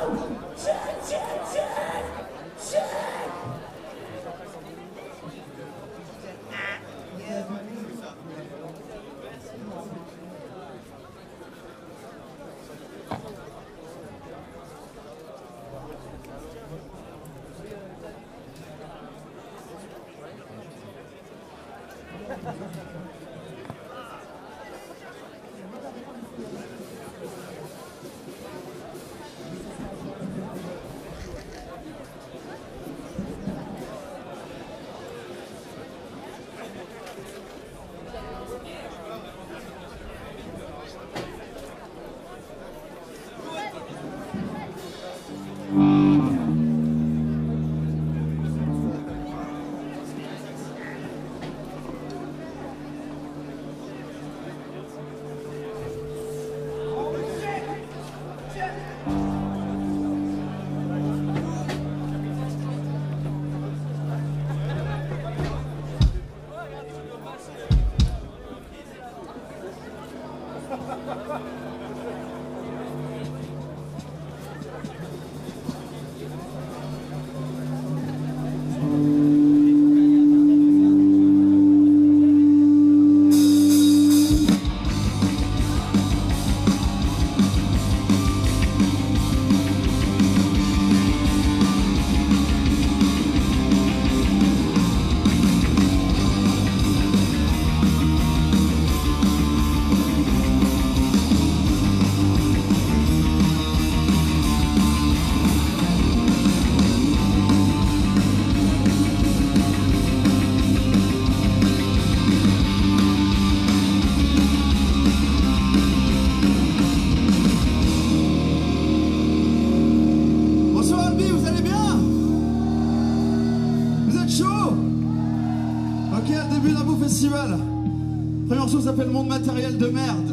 Festival. Le premier morceau s'appelle Monde matériel de merde.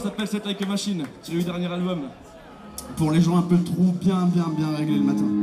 s'appelle Set Like a Machine, c'est le dernier album. Pour les gens un peu trop bien réglés le matin.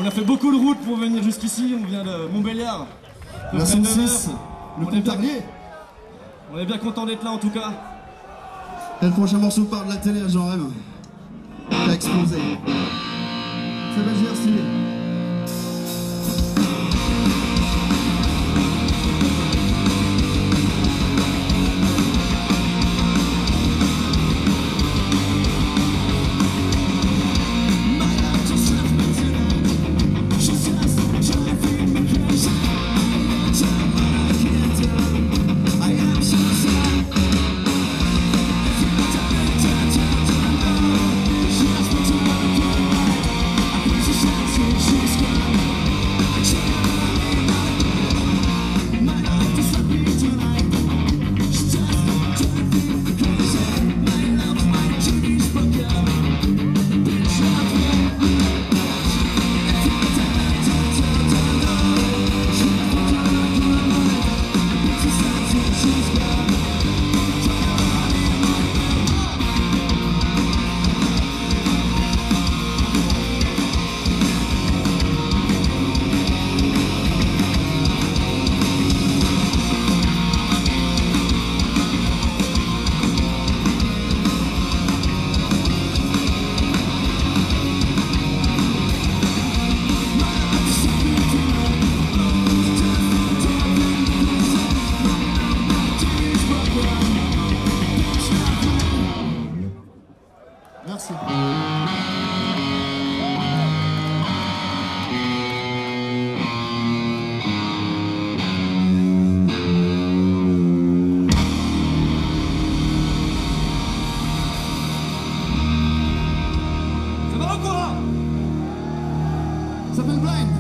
a fait beaucoup de route pour venir jusqu'ici. On vient de Montbéliard. La 106, le Pontarlier. On est bien content d'être là en tout cas. Et le prochain morceau part de la télé à Jean Rêve. Il a explosé. C'est bien stylé. Merci. Ça va ou quoi? Ça s'appelle Blind.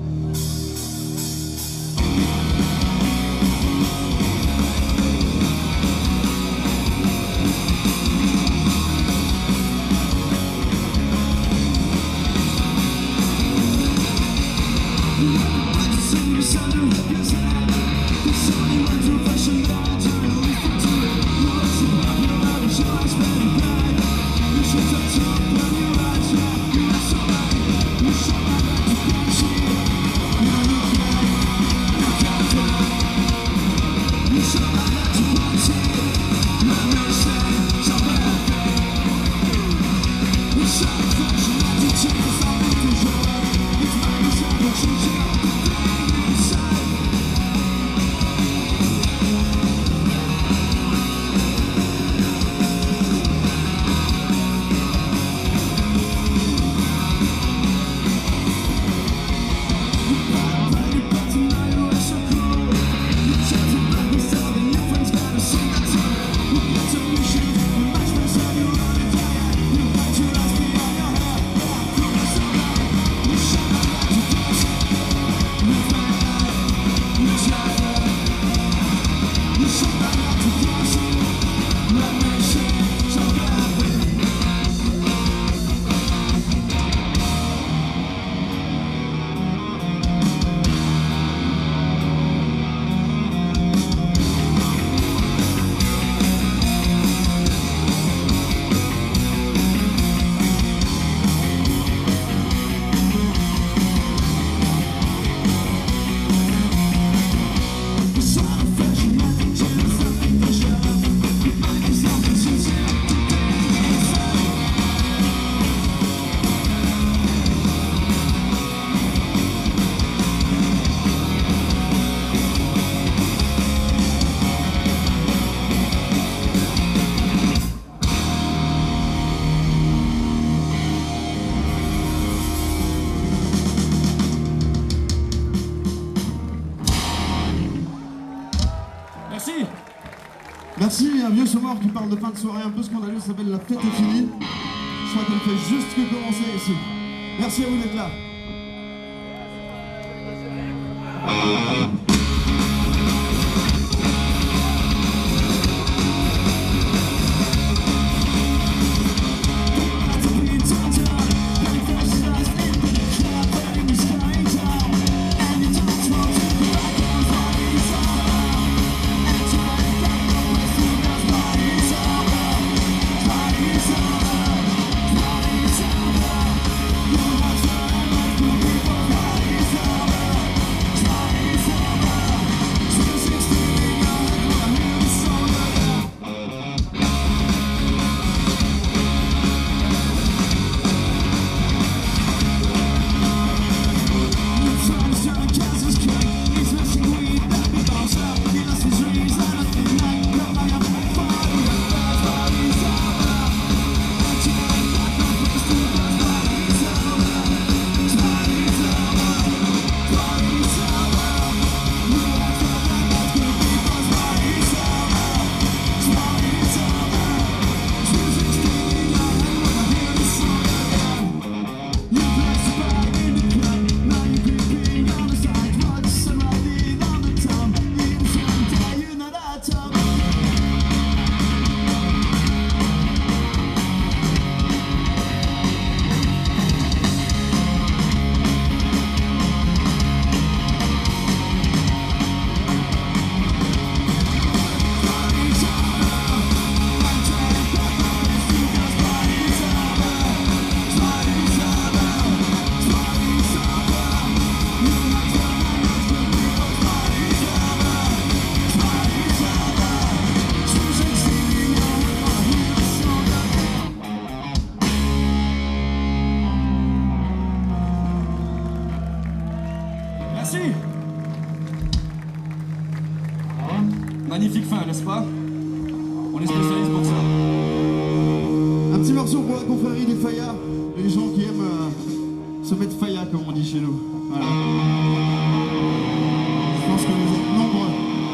Merci. Merci, un vieux sonore qui parle de fin de soirée un peu scandaleux, ça s'appelle La fête est finie. Je crois qu'elle fait juste que commencer ici. Merci à vous d'être là. Magnifique fin, n'est-ce pas? On est spécialiste pour ça. Un petit morceau pour la confrérie des Fayas, les gens qui aiment se mettre Faya comme on dit chez nous. Voilà. Je pense que vous êtes nombreux.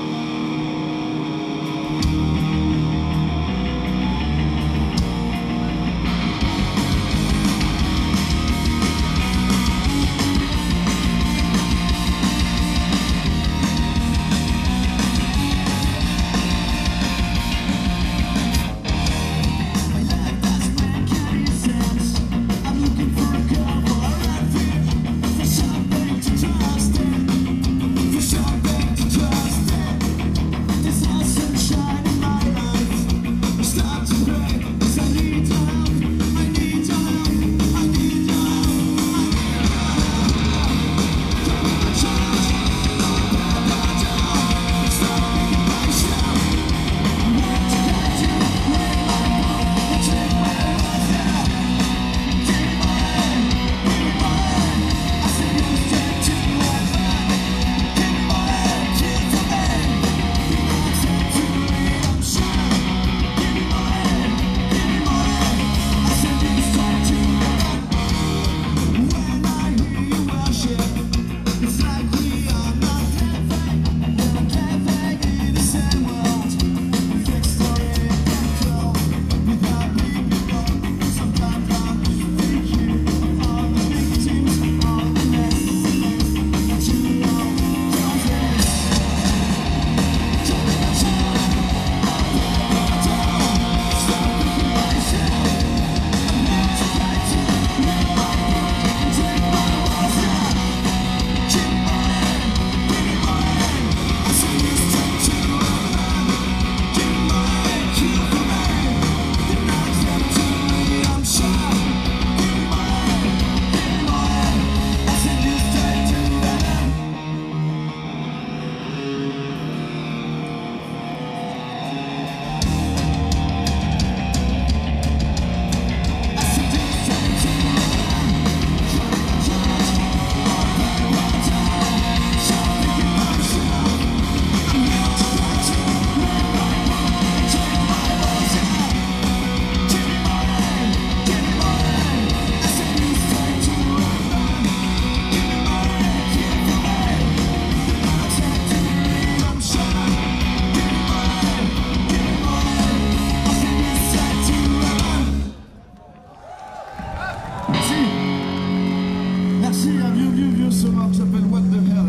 Merci, un vieux sonore qui s'appelle What the Hell.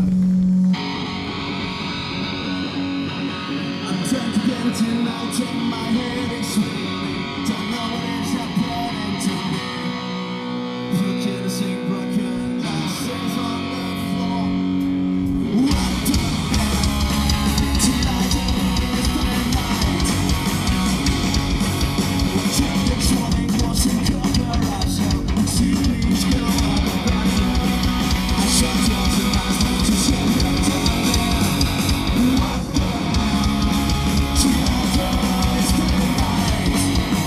I'm trying to get it in out in my head, it's swimming. Don't know what is happening to me. Looking to sing broken glasses on the floor. What the hell? Tonight is the night. Watching the trolling washing cover eyes out. See me go on the back. I shut down the eyes to see them down there. What the hell? Tonight is the night.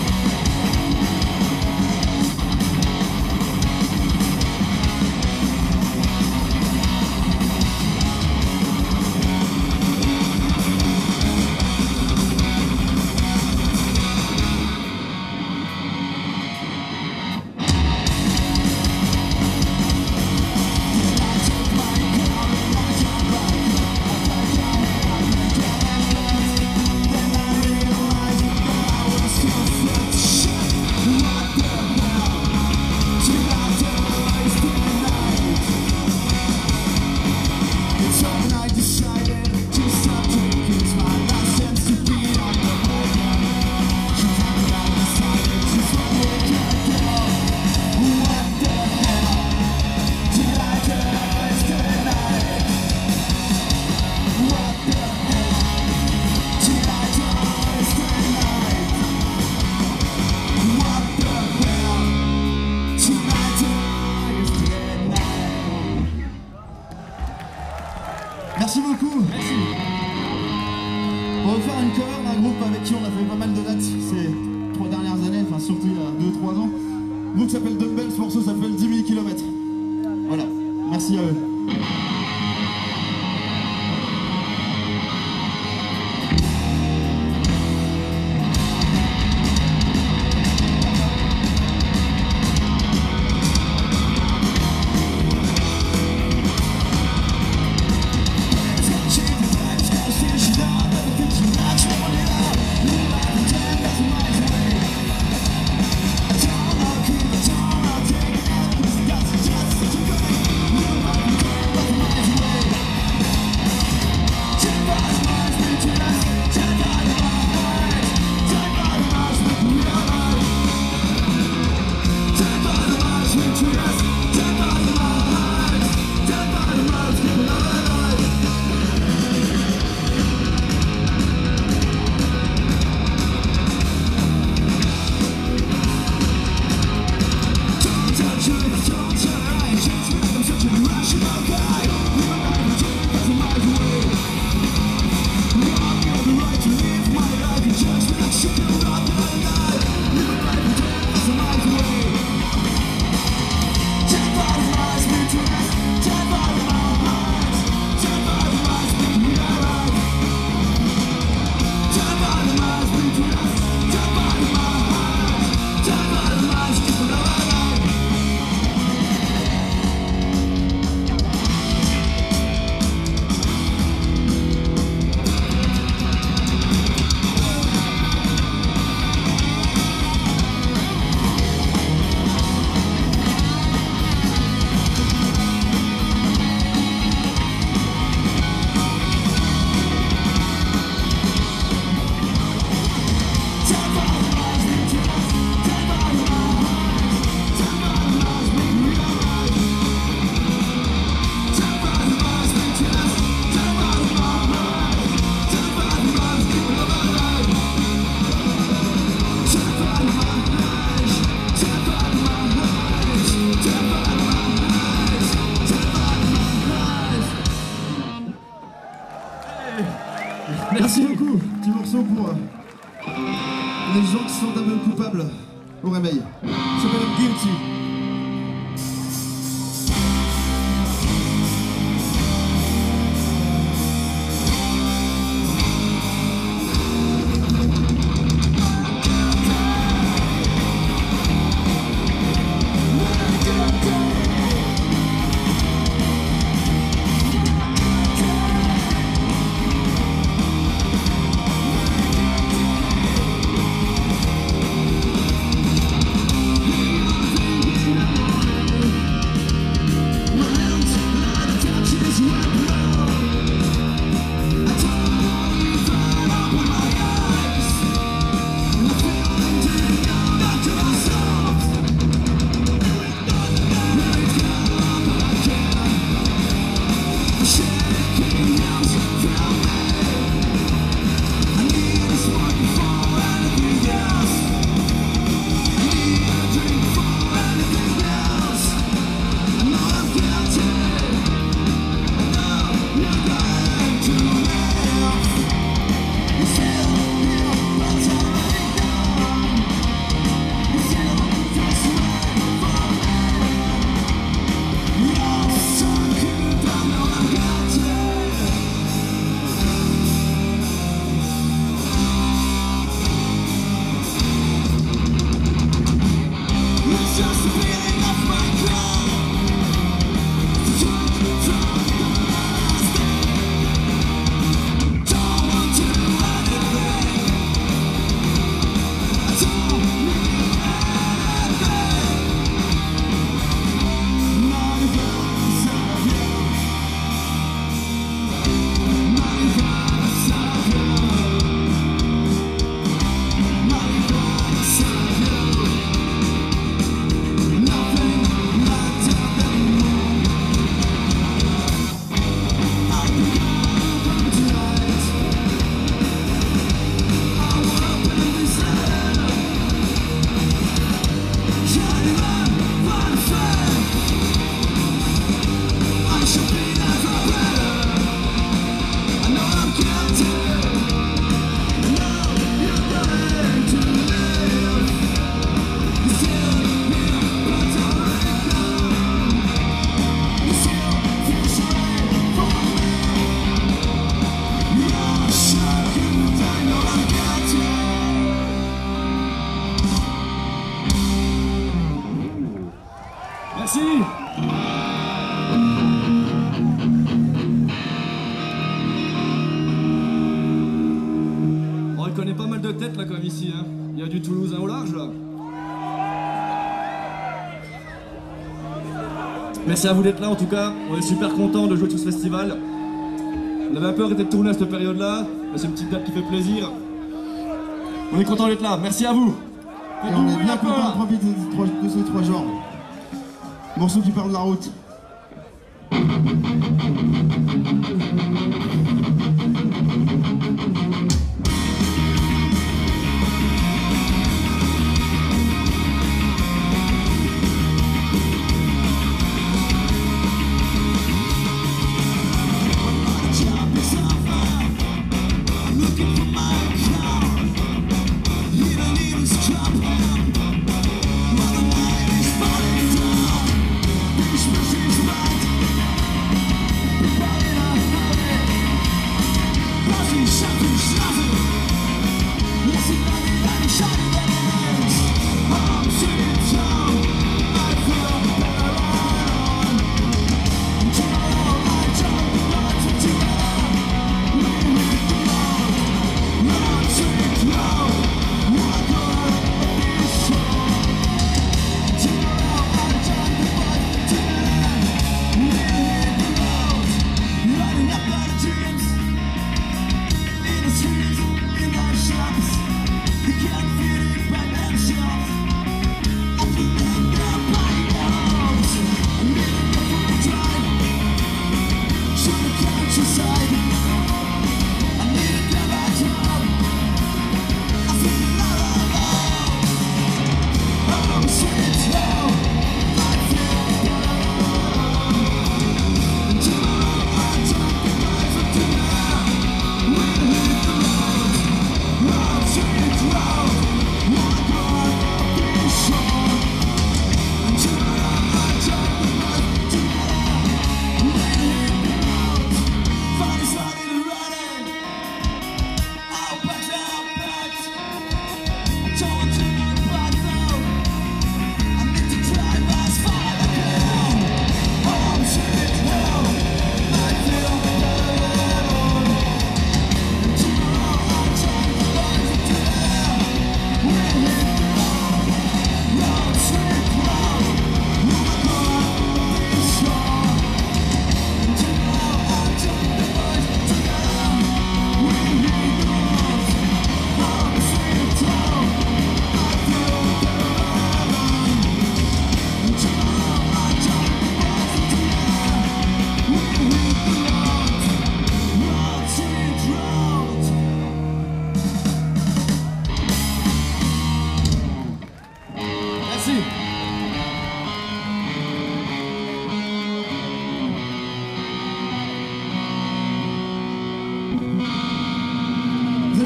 Merci beaucoup. Merci. On va faire une cover d'un groupe avec qui on a fait pas mal de dates ces 3 dernières années, enfin surtout il y a 2-3 ans. Le groupe s'appelle Dumbbell, ce morceau s'appelle 10 000 km. Voilà, merci à eux. Merci beaucoup. Petit morceau pour les gens qui sont un peu coupables au réveil. Ça s'appelle Guilty. Merci. On reconnaît pas mal de têtes là comme ici, hein. Il y a du Toulousain au large là. Merci à vous d'être là en tout cas, on est super contents de jouer sur ce festival. On avait un peu arrêté de tourner à cette période-là, mais c'est une petite date qui fait plaisir. On est content d'être là, merci à vous. Et on est bien content de profiter de ces 3 genres. Morceau qui parle de la route.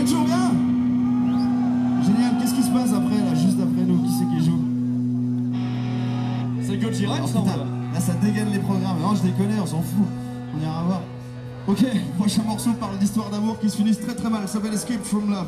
allez toujours bien? Génial, qu'est-ce qui se passe après, là, juste après nous? Qui c'est qui joue? C'est Gojira, Oh, il me semble. putain, là ça dégaine les programmes. Non, je déconne, on s'en fout. On ira voir. Ok, prochain morceau parle d'histoires d'amour qui se finissent très très mal. Ça s'appelle Escape from Love.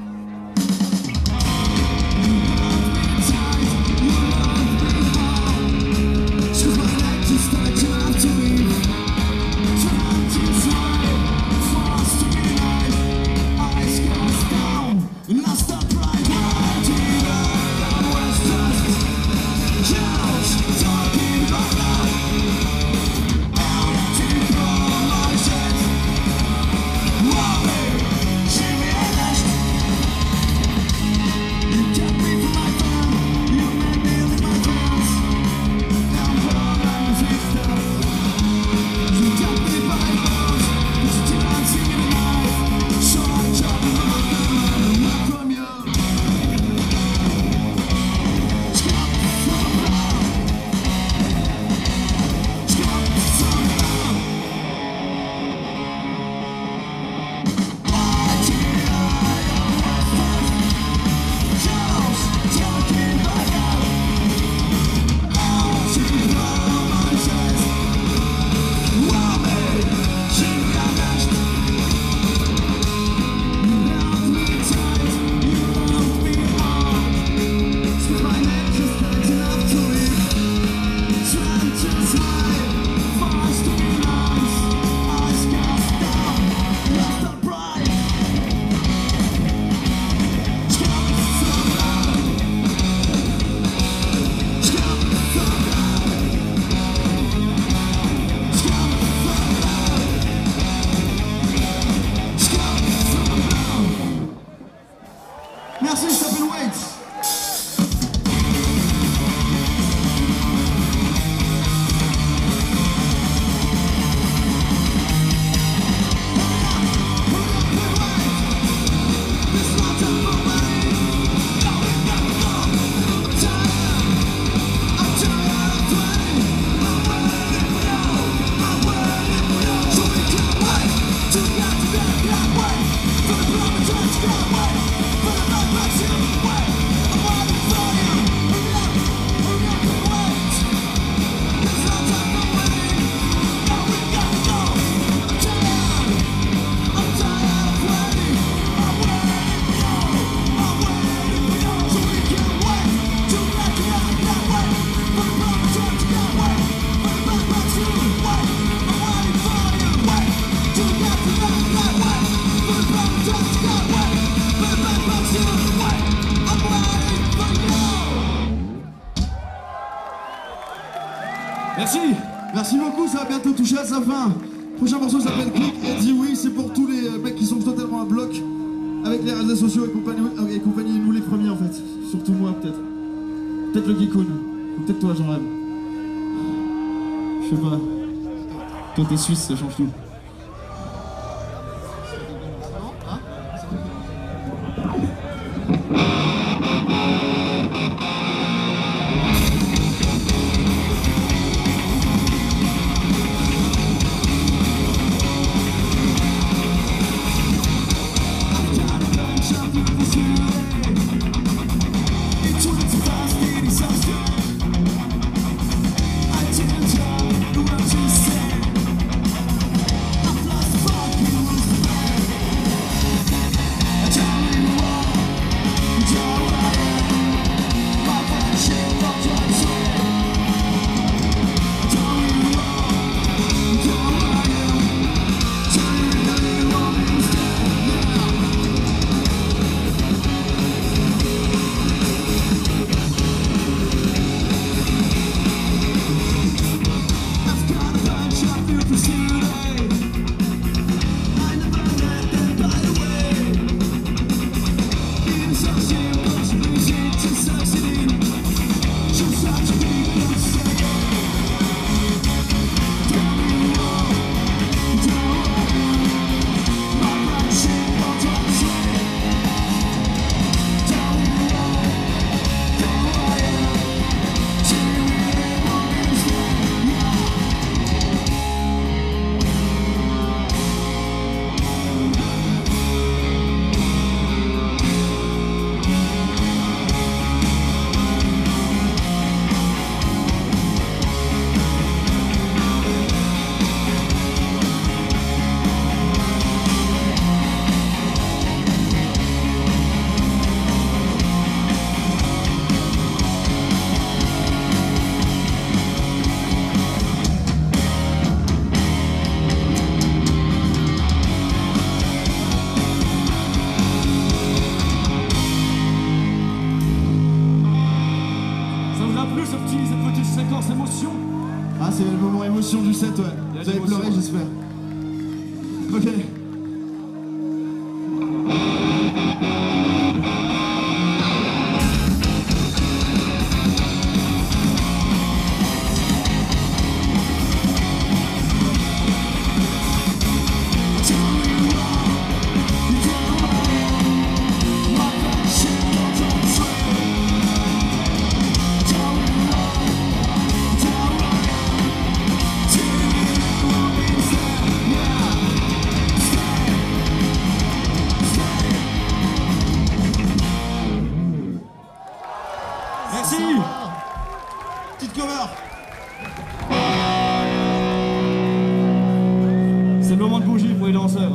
Merci, il s'appelle Waits. Merci. Merci beaucoup, ça va bientôt toucher à sa fin. Prochain morceau s'appelle Click et dit oui, c'est pour tous les mecs qui sont totalement à bloc avec les réseaux sociaux et compagnie, nous les premiers en fait. Surtout moi peut-être. Peut-être le Geekoon. Ou peut-être toi Jean-Rêve. Je sais pas. Toi t'es suisse, ça change tout. c'est le moment émotion du set, ouais. Vous avez pleuré, j'espère. Ok. Merci. Petite cover. C'est le moment de bougie pour les danseurs.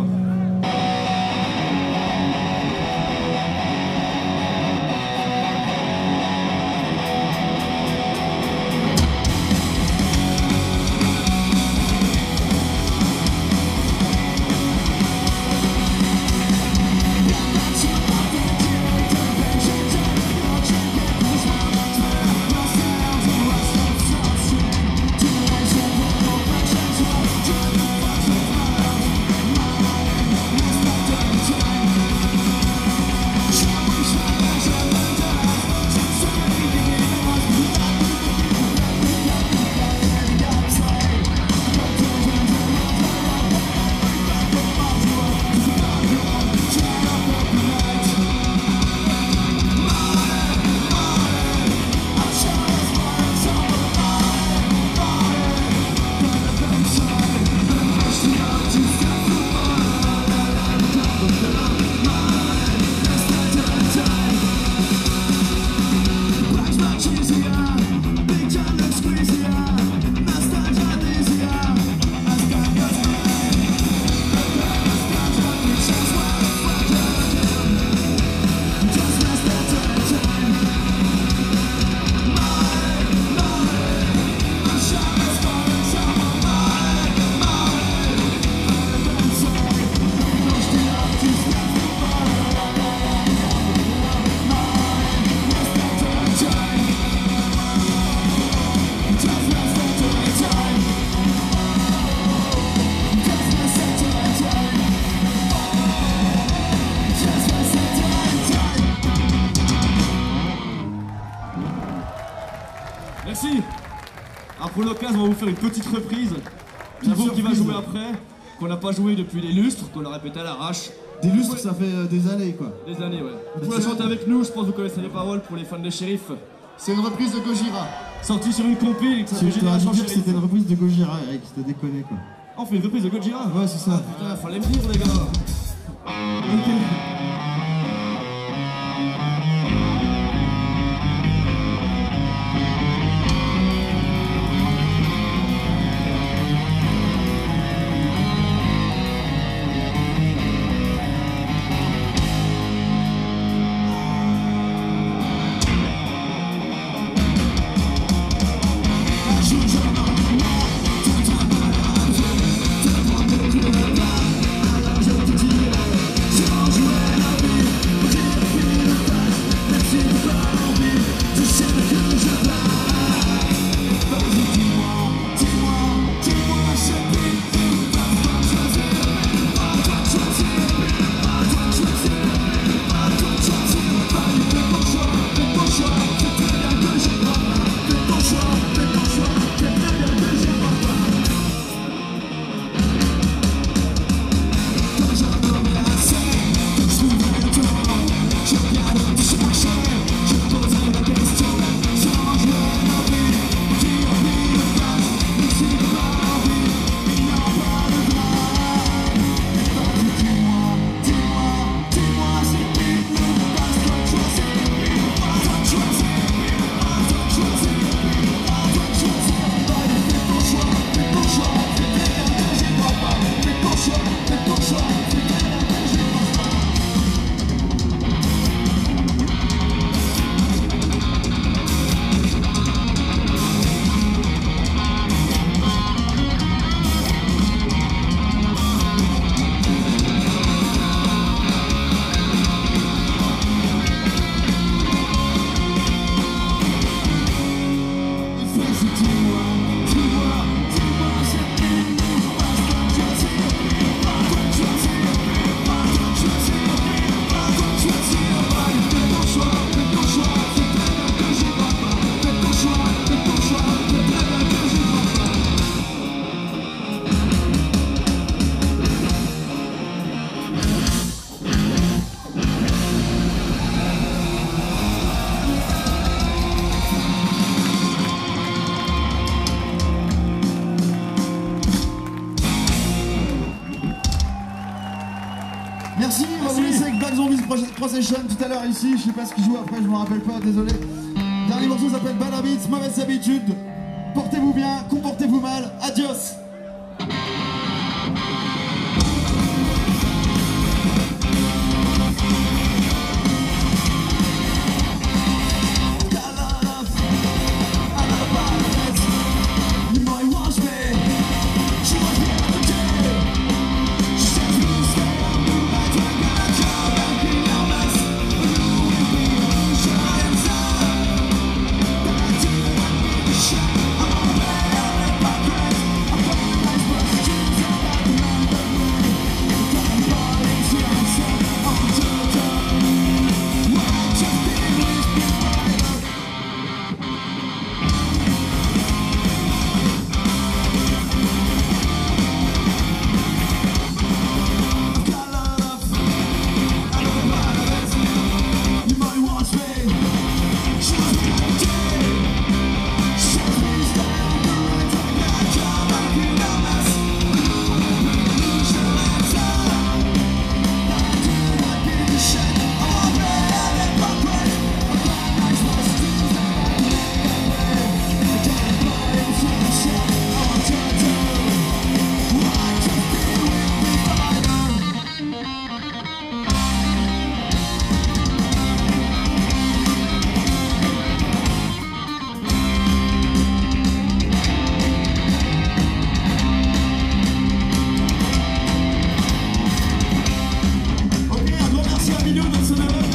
Merci. Alors pour l'occasion, on va vous faire une petite reprise. J'avoue qui va jouer après, qu'on n'a pas joué depuis des lustres, qu'on a répété à l'arrache. Des lustres, ça fait des années, quoi. Des années, ouais. Vous pouvez la chanter avec nous, je pense que vous connaissez les paroles pour les fans des shérifs. C'est une reprise de Gojira. Sorti sur une compile, que ça fait Je t'aurais dû Génération dire que Shérif. c'était une reprise de Gojira, Eric, t'as déconné, quoi. On fait une reprise de Gojira. Ouais, c'est ça. Putain, fallait me dire les gars. Ok. Change commencer avec Black Zombies Procession tout à l'heure ici. Je sais pas ce qu'il joue après, je me rappelle pas, désolé. Dernier morceau s'appelle Bad Habits, mauvaise habitude. Portez-vous bien, comportez-vous mal. Adios. Emilio dans son œuvre.